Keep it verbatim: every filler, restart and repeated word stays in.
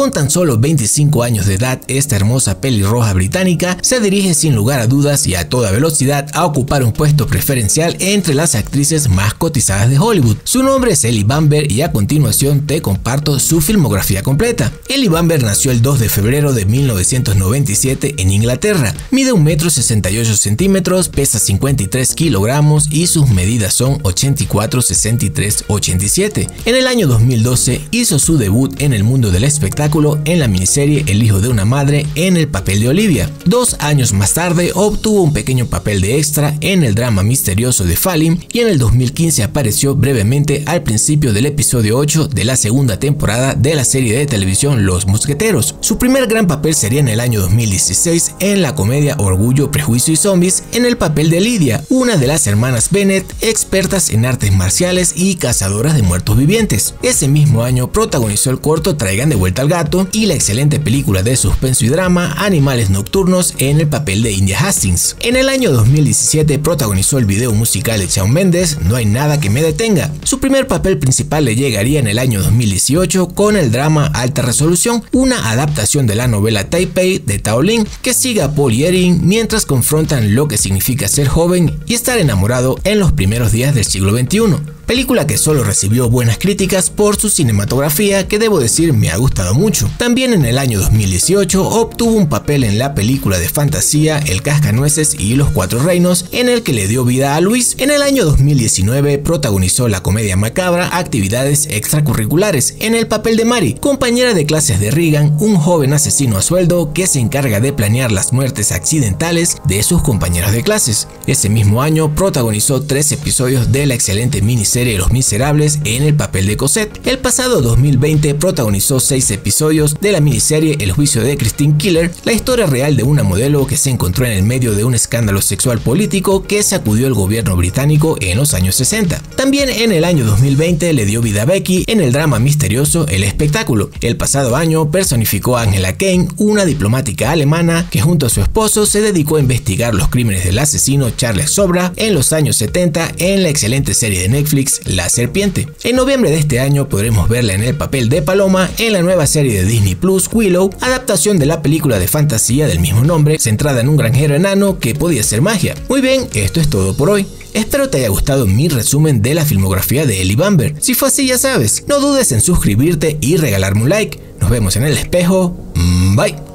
Con tan solo veinticinco años de edad, esta hermosa pelirroja británica se dirige sin lugar a dudas y a toda velocidad a ocupar un puesto preferencial entre las actrices más cotizadas de Hollywood. Su nombre es Ellie Bamber y a continuación te comparto su filmografía completa. Ellie Bamber nació el dos de febrero de mil novecientos noventa y siete en Inglaterra. Mide un metro sesenta y ocho centímetros, pesa cincuenta y tres kilogramos y sus medidas son ochenta y cuatro, sesenta y tres, ochenta y siete. En el año dos mil doce hizo su debut en el mundo del espectáculo en la miniserie El hijo de una madre en el papel de Olivia. Dos años más tarde obtuvo un pequeño papel de extra en el drama misterioso de Fallen y en el dos mil quince apareció brevemente al principio del episodio ocho de la segunda temporada de la serie de televisión Los Mosqueteros. Su primer gran papel sería en el año dos mil dieciséis en la comedia Orgullo, Prejuicio y Zombies en el papel de Lydia, una de las hermanas Bennett, expertas en artes marciales y cazadoras de muertos vivientes. Ese mismo año protagonizó el corto Traigan de vuelta al gato y la excelente película de suspenso y drama Animales Nocturnos en el papel de India Hastings. En el año dos mil diecisiete protagonizó el video musical de Shawn Mendes No hay nada que me detenga. Su primer papel principal le llegaría en el año dos mil dieciocho con el drama Alta Resolución, una adaptación de la novela Taipei de Tao Lin que sigue a Paul y Erin mientras confrontan lo que significa ser joven y estar enamorado en los primeros días del siglo veintiuno. Película que solo recibió buenas críticas por su cinematografía, que debo decir me ha gustado mucho. También en el año dos mil dieciocho obtuvo un papel en la película de fantasía El Cascanueces y los Cuatro Reinos, en el que le dio vida a Luis. En el año dos mil diecinueve protagonizó la comedia macabra Actividades Extracurriculares en el papel de Mary, compañera de clases de Regan, un joven asesino a sueldo que se encarga de planear las muertes accidentales de sus compañeros de clases. Ese mismo año protagonizó tres episodios de la excelente miniserie Los Miserables en el papel de Cosette. El pasado dos mil veinte protagonizó seis episodios de la miniserie El Juicio de Christine Keeler, la historia real de una modelo que se encontró en el medio de un escándalo sexual político que sacudió el gobierno británico en los años sesenta. También en el año dos mil veinte le dio vida a Becky en el drama misterioso El Espectáculo. El pasado año personificó a Angela Kane, una diplomática alemana que junto a su esposo se dedicó a investigar los crímenes del asesino Charles Sobra en los años setenta en la excelente serie de Netflix La Serpiente. En noviembre de este año podremos verla en el papel de Paloma en la nueva serie de Disney Plus Willow, adaptación de la película de fantasía del mismo nombre, centrada en un granjero enano que podía hacer magia. Muy bien, esto es todo por hoy. Espero te haya gustado mi resumen de la filmografía de Ellie Bamber. Si fue así, ya sabes, no dudes en suscribirte y regalarme un like. Nos vemos en el espejo. Bye.